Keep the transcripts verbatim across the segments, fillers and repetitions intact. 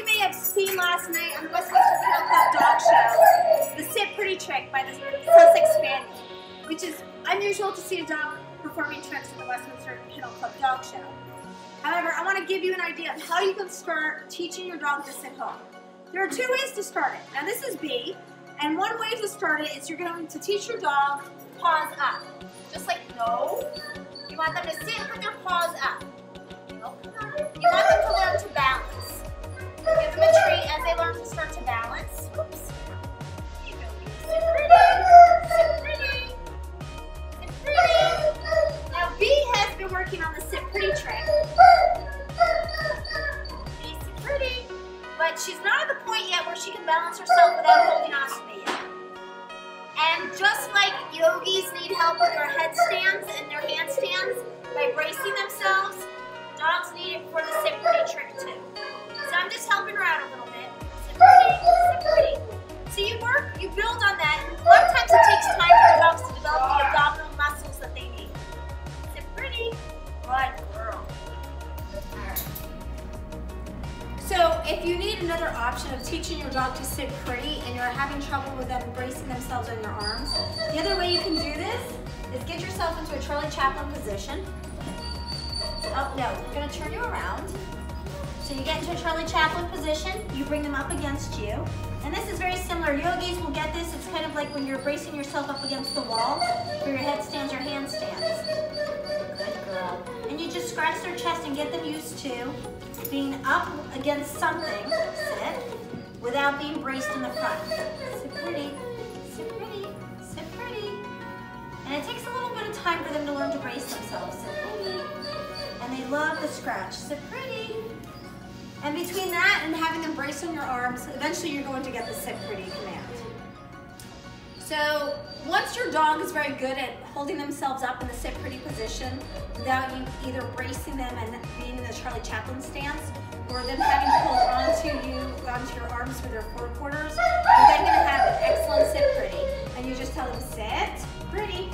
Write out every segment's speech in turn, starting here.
you may have seen last night on the Westminster Kennel Club Dog Show, the Sit Pretty trick by the Sussex Spaniel, which is unusual to see a dog performing tricks at the Westminster Kennel Club Dog Show. However, I want to give you an idea of how you can start teaching your dog to sit home. There are two ways to start it. Now this is B, and one way to start it is you're going to teach your dog paws up. Just like no. You want them to sit with their paws up. No. You want them to learn to balance. Give them a treat as they learn to start to balance. Oops. Here you go. Sit pretty. Sit pretty. Sit pretty. Now B has been working on the sit pretty trick. B, sit pretty. But she's not at the point yet where she can balance herself without holding on to me yet. And just like yogis need help with their headstands and their handstands by bracing themselves, dogs need it for the sit pretty trick too. So I'm just helping her out a little bit. Sit pretty, sit pretty. So you work, you build on that. A lot of times it takes time for the dogs to develop the abdominal muscles that they need. Sit pretty. Good girl. Alright. So if you need another option of teaching your dog to sit pretty and you're having trouble with them bracing themselves on your arms, the other way you can do this is get yourself into a Charlie Chaplin position. Oh no, we're going to turn you around. So you get into a Charlie Chaplin position, you bring them up against you. And this is very similar. Yogis will get this. It's kind of like when you're bracing yourself up against the wall for your headstands or handstands. Good girl. And you just scratch their chest and get them used to being up against something, sit, without being braced in the front. Sit pretty, sit pretty, sit pretty. And it takes a little bit of time for them to learn to brace themselves. Sit pretty. And they love the scratch. Sit pretty. And between that and having them brace on your arms, eventually you're going to get the sit pretty command. So once your dog is very good at holding themselves up in the sit pretty position without you either bracing them and being in the Charlie Chaplin stance or them having to hold onto you, onto your arms with their forequarters, you're then going to have an excellent sit pretty. And you just tell them sit pretty.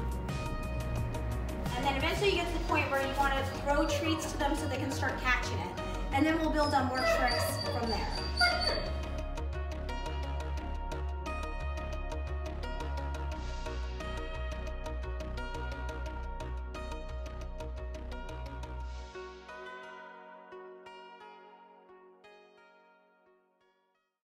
And then eventually you get to the point where you want to throw treats to them so they can start catching it. And then we'll build on more tricks from there.